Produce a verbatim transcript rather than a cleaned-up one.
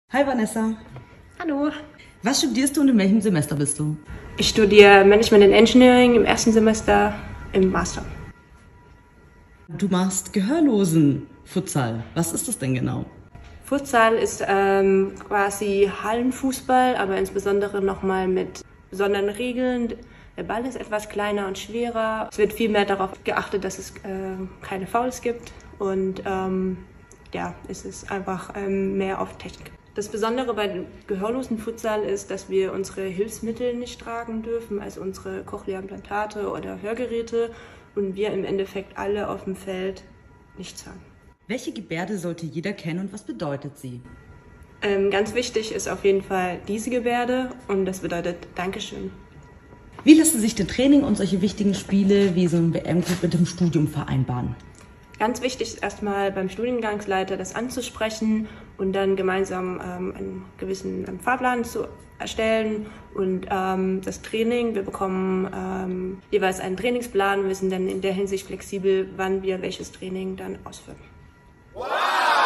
Hi Vanessa. Hallo. Was studierst du und in welchem Semester bist du? Ich studiere Management and Engineering im ersten Semester im Master. Du machst Gehörlosen-Futsal. Was ist das denn genau? Futsal ist ähm, quasi Hallenfußball, aber insbesondere nochmal mit besonderen Regeln. Der Ball ist etwas kleiner und schwerer. Es wird viel mehr darauf geachtet, dass es äh, keine Fouls gibt und ähm, ja, es ist einfach ähm, mehr auf Technik. Das Besondere bei dem gehörlosen Futsal ist, dass wir unsere Hilfsmittel nicht tragen dürfen, also unsere Cochlea-Implantate oder Hörgeräte, und wir im Endeffekt alle auf dem Feld nichts haben. Welche Gebärde sollte jeder kennen und was bedeutet sie? Ähm, ganz wichtig ist auf jeden Fall diese Gebärde, und das bedeutet Dankeschön. Wie lassen sich denn Training und solche wichtigen Spiele wie so ein W M-Club mit dem Studium vereinbaren? Ganz wichtig ist erstmal beim Studiengangsleiter das anzusprechen und dann gemeinsam ähm, einen gewissen ähm, Fahrplan zu erstellen und ähm, das Training. Wir bekommen ähm, jeweils einen Trainingsplan und wir sind dann in der Hinsicht flexibel, wann wir welches Training dann ausführen. Wow!